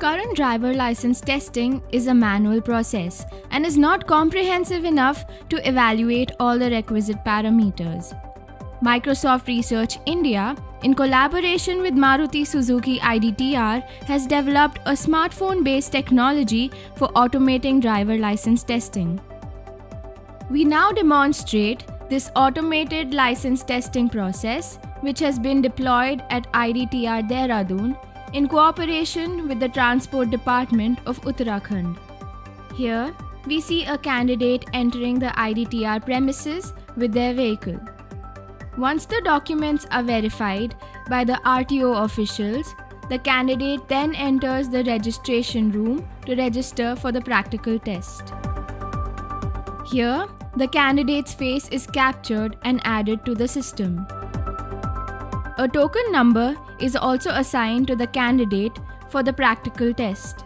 current driver license testing is a manual process and is not comprehensive enough to evaluate all the requisite parameters. Microsoft Research India, in collaboration with Maruti Suzuki IDTR, has developed a smartphone-based technology for automating driver license testing. We now demonstrate this automated license testing process, which has been deployed at IDTR Dehradun in cooperation with the Transport Department of Uttarakhand. Here, we see a candidate entering the IDTR premises with their vehicle. Once the documents are verified by the RTO officials, the candidate then enters the registration room to register for the practical test. Here, the candidate's face is captured and added to the system. A token number is also assigned to the candidate for the practical test.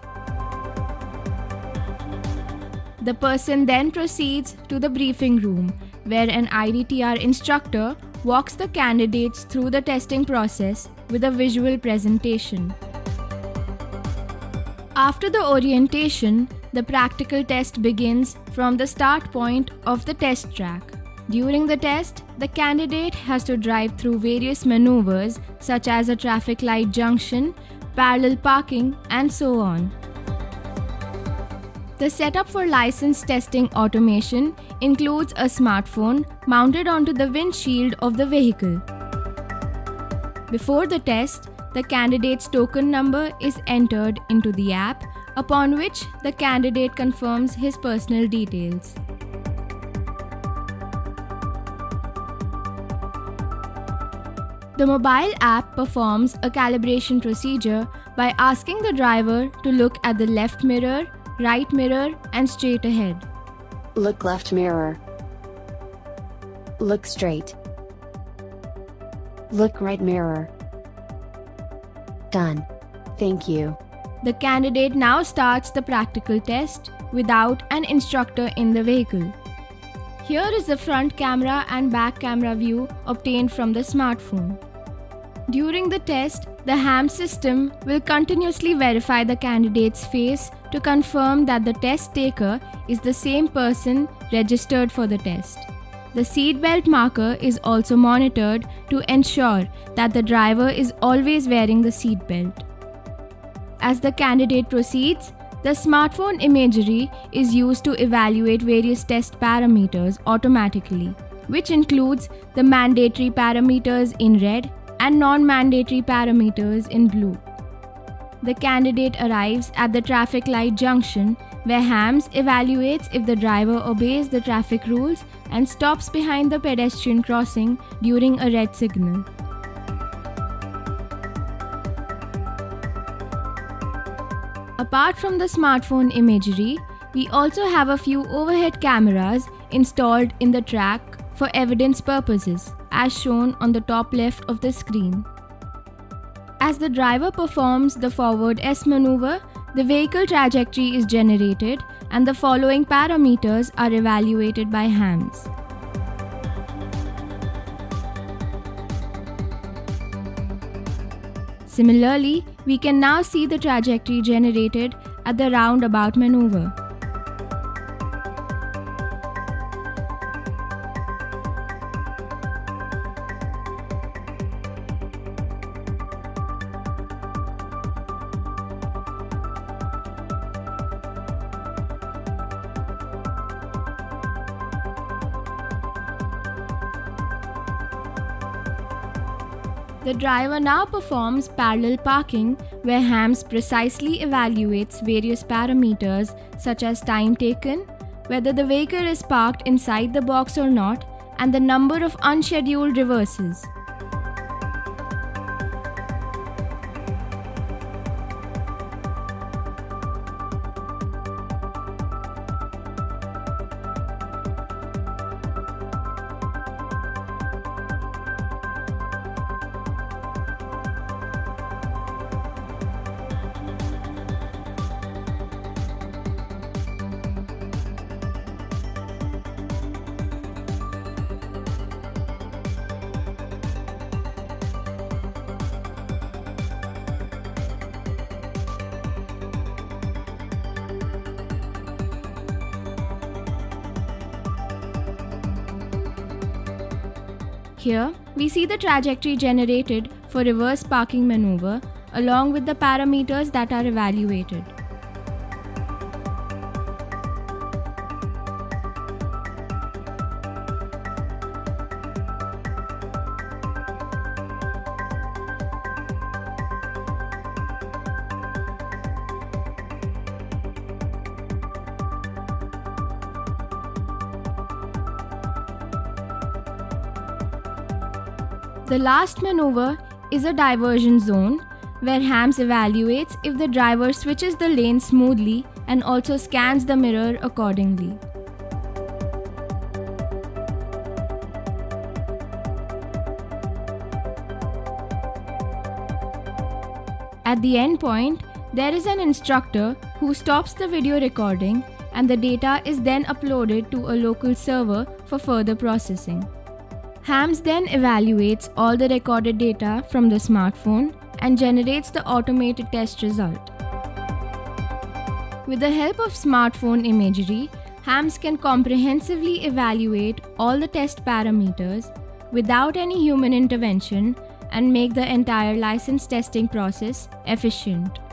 The person then proceeds to the briefing room, where an IDTR instructor walks the candidates through the testing process with a visual presentation. After the orientation, the practical test begins from the start point of the test track. During the test, the candidate has to drive through various maneuvers such as a traffic light junction, parallel parking, and so on. The setup for license testing automation includes a smartphone mounted onto the windshield of the vehicle. Before the test, the candidate's token number is entered into the app, upon which the candidate confirms his personal details. The mobile app performs a calibration procedure by asking the driver to look at the left mirror, right mirror, and straight ahead. Look left mirror. Look straight. Look right mirror. Done. Thank you. The candidate now starts the practical test without an instructor in the vehicle. Here is the front camera and back camera view obtained from the smartphone. During the test, the HAMS system will continuously verify the candidate's face to confirm that the test taker is the same person registered for the test. The seatbelt marker is also monitored to ensure that the driver is always wearing the seatbelt. As the candidate proceeds, the smartphone imagery is used to evaluate various test parameters automatically, which includes the mandatory parameters in red and non-mandatory parameters in blue. The candidate arrives at the traffic light junction, where HAMS evaluates if the driver obeys the traffic rules and stops behind the pedestrian crossing during a red signal. Apart from the smartphone imagery, we also have a few overhead cameras installed in the track for evidence purposes, as shown on the top left of the screen. As the driver performs the forward S maneuver, the vehicle trajectory is generated and the following parameters are evaluated by HAMS. Similarly, we can now see the trajectory generated at the roundabout maneuver. The driver now performs parallel parking, where HAMS precisely evaluates various parameters such as time taken, whether the vehicle is parked inside the box or not, and the number of unscheduled reverses. Here, we see the trajectory generated for reverse parking maneuver along with the parameters that are evaluated. The last maneuver is a diversion zone where HAMS evaluates if the driver switches the lane smoothly and also scans the mirror accordingly. At the end point, there is an instructor who stops the video recording and the data is then uploaded to a local server for further processing. HAMS then evaluates all the recorded data from the smartphone and generates the automated test result. With the help of smartphone imagery, HAMS can comprehensively evaluate all the test parameters without any human intervention and make the entire license testing process efficient.